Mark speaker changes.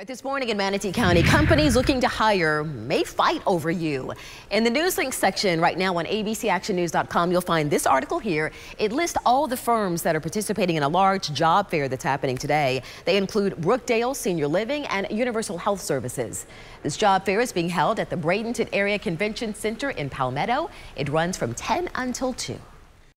Speaker 1: This morning in Manatee County, companies looking to hire may fight over you. In the news link section right now on abcactionnews.com, you'll find this article here. It lists all the firms that are participating in a large job fair that's happening today. They include Brookdale Senior Living and Universal Health Services. This job fair is being held at the Bradenton Area Convention Center in Palmetto. It runs from 10 until 2.